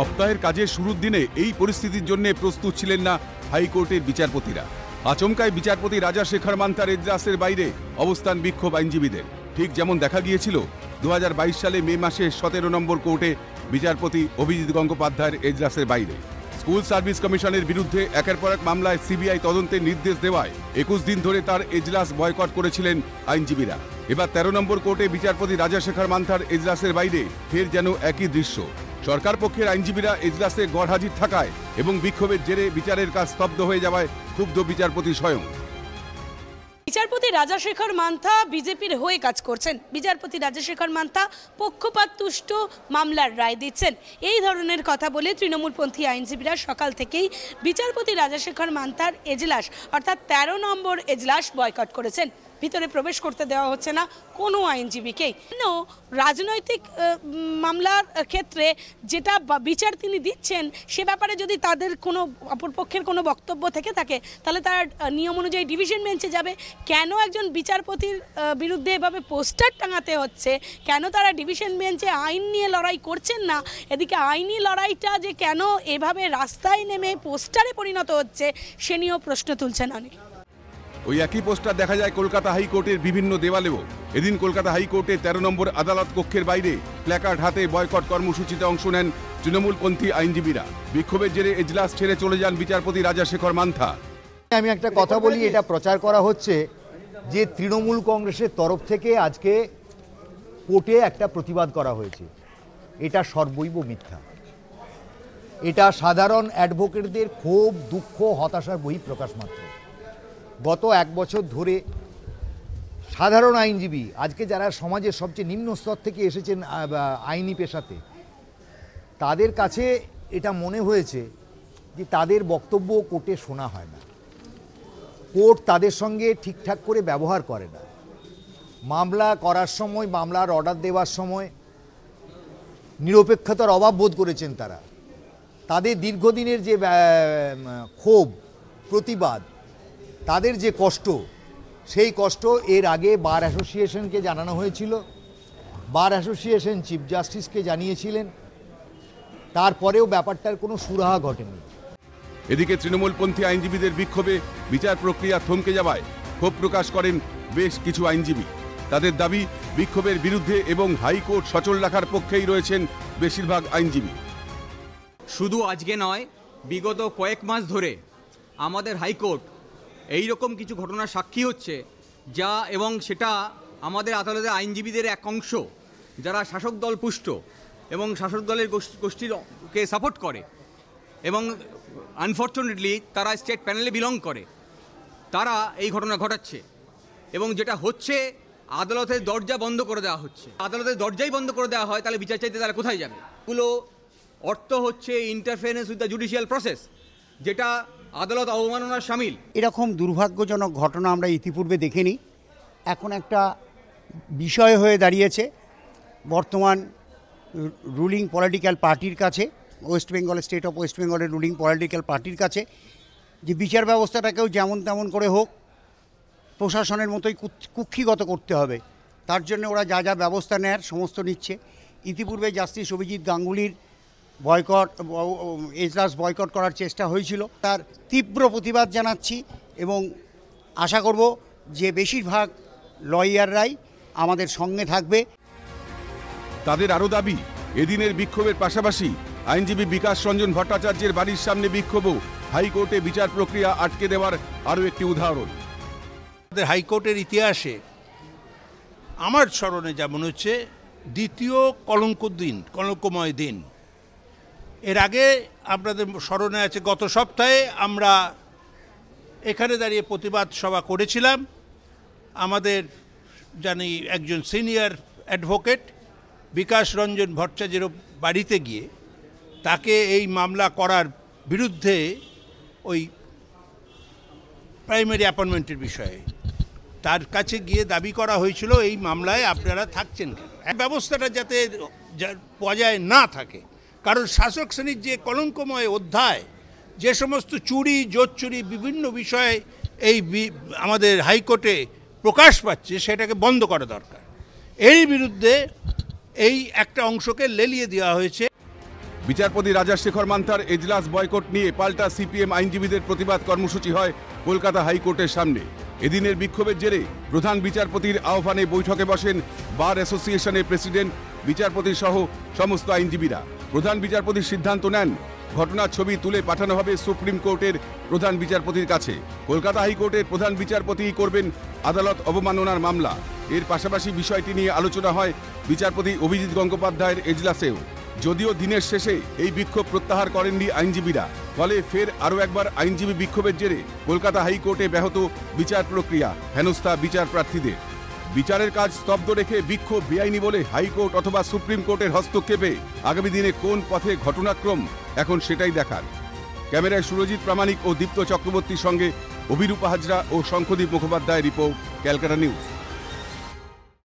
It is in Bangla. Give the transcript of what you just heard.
সপ্তাহের কাজের শুরুর দিনে এই পরিস্থিতির জন্য প্রস্তুত ছিলেন না হাইকোর্টের বিচারপতিরা। আচমকায় বিচারপতি রাজা শেখর মান্থার এজলাসের বাইরে অবস্থান বিক্ষোভ আইনজীবীদের। ঠিক যেমন দেখা গিয়েছিল 2022 সালে মে মাসে 17 নম্বর কোর্টে বিচারপতি অভিজিৎ গঙ্গোপাধ্যায়ের এজলাসের বাইরে। স্কুল সার্ভিস কমিশনের বিরুদ্ধে একের পর এক মামলায় সিবিআই তদন্তের নির্দেশ দেওয়ায় 21 দিন ধরে তার এজলাস বয়কট করেছিলেন আইনজীবীরা। এবার 13 নম্বর কোর্টে বিচারপতি রাজা শেখর মান্থার এজলাসের বাইরে ফের যেন একই দৃশ্য। সরকার পক্ষের আইনজীবীরা এজলাসে গড়হাজির থাকায় এবং বিক্ষোভের জেরে বিচারের কাজ স্তব্ধ হয়ে যাওয়ায় ক্ষুব্ধ বিচারপতি স্বয়ং। বিচারপতি রাজা শেখর মান্থা বিজেপির হয়ে কাজ করছেন। বিচারপতি রাজা শেখর মান্থা পক্ষপাত তুষ্ট মামলার রায় দিচ্ছেন, এই ধরনের কথা বলে তৃণমূলপন্থী আইনজীবীরা সকাল থেকেই বিচারপতি রাজা শেখর মান্থার এজলাস অর্থাৎ 13 নম্বর এজলাস বয়কট করেছেন। ভিতরে প্রবেশ করতে দেওয়া হচ্ছে না কোনো আইনজীবীকেই। রাজনৈতিক মামলার ক্ষেত্রে যেটা বিচার তিনি দিচ্ছেন সে ব্যাপারে যদি তাদের কোনো অপরপক্ষের কোনো বক্তব্য থেকে থাকে তাহলে তার নিয়ম অনুযায়ী ডিভিশন বেঞ্চে যাবে। কেন একজন বিচারপতির বিরুদ্ধে এভাবে পোস্টার টাঙাতে হচ্ছে, কেন তারা ডিভিশন বেঞ্চে আইন নিয়ে লড়াই করছেন না, এদিকে আইনি লড়াইটা যে কেন এভাবে রাস্তায় নেমে পোস্টারে পরিণত হচ্ছে সে নিয়েও প্রশ্ন তুলছেন অনেকে। ওই একই পোস্টার দেখা যায় কলকাতা হাইকোর্টের বিভিন্ন দেওয়ালেও। এদিন কলকাতা হাইকোর্টের 13 নম্বর আদালত কক্ষের বাইরে প্ল্যাকার্ড হাতে বয়কট কর্মসূচিতে অংশ নেন তৃণমূলপন্থী আইনজীবীরা। বিক্ষোভের জেরে এজলাস ছেড়ে চলে যান বিচারপতি রাজা শেখর মান্থা। আমি একটা কথা বলি, এটা প্রচার করা হচ্ছে যে তৃণমূল কংগ্রেসের তরফ থেকে আজকে কোর্টে একটা প্রতিবাদ করা হয়েছে। এটা সর্বৈব মিথ্যা। এটা সাধারণ অ্যাডভোকেটদের ক্ষোভ, দুঃখ, হতাশার বহিঃপ্রকাশ মাত্র। গত 1 বছর ধরে সাধারণ আইনজীবী, আজকে যারা সমাজের সবচেয়ে নিম্ন স্তর থেকে এসেছেন আইনি পেশাতে, তাদের কাছে এটা মনে হয়েছে যে তাদের বক্তব্য কোর্টে শোনা হয় না, কোর্ট তাদের সঙ্গে ঠিকঠাক করে ব্যবহার করে না। মামলা করার সময়, মামলার অর্ডার দেওয়ার সময় নিরপেক্ষতার অভাব বোধ করেছেন তারা। তাদের দীর্ঘদিনের যে ক্ষোভ, প্রতিবাদ, তাদের যে কষ্ট, সেই কষ্ট এর আগে বার অ্যাসোসিয়েশনকে জানানো হয়েছিল। বার অ্যাসোসিয়েশন চিফ জাস্টিসকে জানিয়েছিলেন, তারপরেও ব্যাপারটার কোনো সুরাহা ঘটেনি। এদিকে তৃণমূলপন্থী আইনজীবীদের বিক্ষোভে বিচার প্রক্রিয়া থমকে যাওয়ায় ক্ষোভ প্রকাশ করেন বেশ কিছু আইনজীবী। তাদের দাবি, বিক্ষোভের বিরুদ্ধে এবং হাইকোর্ট সচল রাখার পক্ষেই রয়েছেন বেশিরভাগ আইনজীবী। শুধু আজকে নয়, বিগত কয়েক মাস ধরে আমাদের হাইকোর্ট এই রকম কিছু ঘটনার সাক্ষী হচ্ছে যা, এবং সেটা আমাদের আদালতের আইনজীবীদের এক অংশ যারা শাসক দল পুষ্ট এবং শাসক দলের গোষ্ঠীকে সাপোর্ট করে এবং আনফর্চুনেটলি তারা স্টেট প্যানেলে বিলং করে, তারা এই ঘটনা ঘটাচ্ছে। এবং যেটা হচ্ছে, আদালতের দরজা বন্ধ করে দেওয়া হচ্ছে। আদালতের দরজাই বন্ধ করে দেওয়া হয়, তাহলে বিচার চাইতে তারা কোথায় যাবে? এগুলো অর্থ হচ্ছে interference with the judicial process, যেটা আদালত অবমাননার শামিল। এরকম দুর্ভাগ্যজনক ঘটনা আমরা ইতিপূর্বে দেখিনি। এখন একটা বিষয় হয়ে দাঁড়িয়েছে বর্তমান রুলিং পলিটিক্যাল পার্টির কাছে, ওয়েস্ট বেঙ্গল, স্টেট অফ ওয়েস্ট বেঙ্গলের রুলিং পলিটিক্যাল পার্টির কাছে, যে বিচার ব্যবস্থাটাকেও যেমন তেমন করে হোক প্রশাসনের মতোই কুক্ষিগত করতে হবে। তার জন্য ওরা যা যা ব্যবস্থা নেয়ার সমস্ত নিচ্ছে। ইতিপূর্বে জাস্টিস অভিজিৎ গাঙ্গুলির এজলাস বয়কট করার চেষ্টা হয়েছিল, তার তীব্র প্রতিবাদ জানাচ্ছি এবং আশা করব যে বেশিরভাগ লয়াররাই আমাদের সঙ্গে থাকবে। তাদের আরও দাবি, এদিনের বিক্ষোভের পাশাপাশি আইনজীবী বিকাশ রঞ্জন ভট্টাচার্যের বাড়ির সামনে বিক্ষোভও হাইকোর্টে বিচার প্রক্রিয়া আটকে দেওয়ার আরও একটি উদাহরণ। আমাদের হাইকোর্টের ইতিহাসে আমার স্মরণে যেমন হচ্ছে দ্বিতীয় কলঙ্কময় দিন। এর আগে আপনাদের স্মরণে আছে, গত সপ্তাহে আমরা এখানে দাঁড়িয়ে প্রতিবাদ সভা করেছিলাম। আমাদের জানি একজন সিনিয়র অ্যাডভোকেট বিকাশ রঞ্জন ভট্টাচার্যের বাড়িতে গিয়ে তাকে এই মামলা করার বিরুদ্ধে, ওই প্রাইমারি অ্যাপয়েন্টমেন্টের বিষয়ে তার কাছে গিয়ে দাবি করা হয়েছিল এই মামলায় আপনারা থাকছেন কেন, ব্যবস্থাটা যাতে বজায় না থাকে। কারণ শাসক শ্রেণীর যে কলঙ্কময় অধ্যায়, যে সমস্ত চুরি, জোচ্চুরি, বিভিন্ন বিষয়ে এই আমাদের হাইকোর্টে প্রকাশ পাচ্ছে, সেটাকে বন্ধ করা দরকার। এর বিরুদ্ধে এই একটা অংশকে লেলিয়ে দেওয়া হয়েছে। বিচারপতি রাজাশেখর মান্থার এজলাস বয়কট নিয়ে পাল্টা সিপিএম আইনজীবীদের প্রতিবাদ কর্মসূচি হয় কলকাতা হাইকোর্টের সামনে। এদিনের বিক্ষোভের জেরে প্রধান বিচারপতির আহ্বানে বৈঠকে বসেন বার অ্যাসোসিয়েশনের প্রেসিডেন্ট, বিচারপতি সহ সমস্ত আইনজীবীরা। প্রধান বিচারপতি সিদ্ধান্ত নেন ঘটনার ছবি তুলে পাঠানো হবে সুপ্রিম কোর্টের প্রধান বিচারপতির কাছে। কলকাতা হাইকোর্টের প্রধান বিচারপতি করবেন আদালত অবমাননার মামলা। এর পাশাপাশি বিষয়টি নিয়ে আলোচনা হয় বিচারপতি অভিজিৎ গঙ্গোপাধ্যায়ের এজলাসেও। যদিও দিনের শেষে এই বিক্ষোভ প্রত্যাহার করেননি আইনজীবীরা, ফলে ফের আরও একবার আইনজীবী বিক্ষোভের জেরে কলকাতা হাইকোর্টে ব্যাহত বিচার প্রক্রিয়া, হেনস্থা বিচার প্রার্থীদের। বিচারের কাজ স্তব্ধ রেখে বিক্ষোভ বেআইনি বলে হাইকোর্ট অথবা সুপ্রিম কোর্টের হস্তক্ষেপে আগামী দিনে কোন পথে ঘটনাক্রম, এখন সেটাই দেখার। ক্যামেরায় সুরজিৎ প্রামাণিক ও দীপ্ত চক্রবর্তীর সঙ্গে অভিরূপা হাজরা ও শঙ্খদীপ মুখোপাধ্যায়ের রিপোর্ট, ক্যালকাটা নিউজ।